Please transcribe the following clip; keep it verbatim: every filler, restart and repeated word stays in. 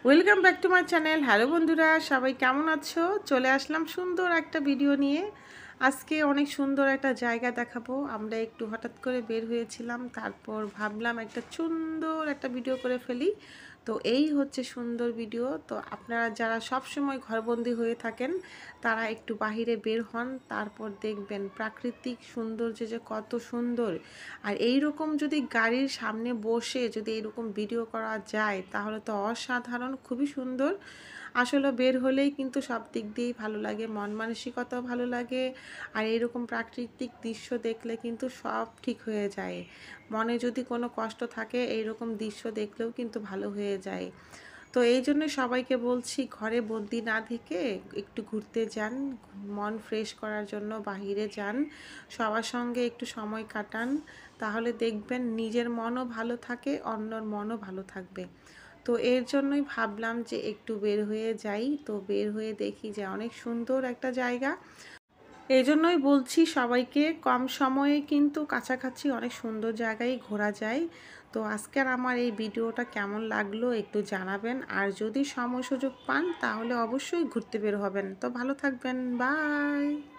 Welcome back to my channel. Hello বন্ধুরা, সবাই কেমন আছো? চলে আসলাম সুন্দর একটা ভিডিও নিয়ে। আজকে অনেক সুন্দর একটা জায়গা দেখাবো। আমরা একটু হঠাৎ করে বের হয়েছিলাম, তারপর ভাবলাম একটা সুন্দর একটা ভিডিও করে ফেলি। তো এই হচ্ছে সুন্দর ভিডিও। তো আপনারা যারা সব সময় ঘরবন্দি হয়ে থাকেন তারা একটু বাহিরে বের হন, তারপর দেখবেন প্রাকৃতিক সৌন্দর্য যে কত সুন্দর। আর এই রকম যদি গাড়ির সামনে বসে যদি এরকম ভিডিও করা যায় তাহলে তো অসাধারণ, খুবই সুন্দর। আসলে বের হলেই কিন্তু সব দিক দিয়েই ভালো লাগে, মন মানসিকতাও ভালো লাগে। আর এইরকম প্রাকৃতিক দৃশ্য দেখলে কিন্তু সব ঠিক হয়ে যায়। মনে যদি কোনো কষ্ট থাকে এইরকম দৃশ্য দেখলেও কিন্তু ভালো হয়ে যায়। তো এই জন্য সবাইকে বলছি ঘরে বন্দি না থেকে একটু ঘুরতে যান, মন ফ্রেশ করার জন্য বাহিরে যান, সবার সঙ্গে একটু সময় কাটান, তাহলে দেখবেন নিজের মনও ভালো থাকে, অন্যর মনও ভালো থাকবে। তো এর জন্যই ভাবলাম যে একটু বের হয়ে যাই। তো বের হয়ে দেখি যে অনেক সুন্দর একটা জায়গা। এই জন্যই বলছি সবাইকে কম সময়ে কিন্তু কাছাকাছি অনেক সুন্দর জায়গায় ঘোরা যায়। তো আজকের আমার এই ভিডিওটা কেমন লাগলো একটু জানাবেন। আর যদি সময় সুযোগ পান তাহলে অবশ্যই ঘুরতে বের হবেন। তো ভালো থাকবেন, বাই।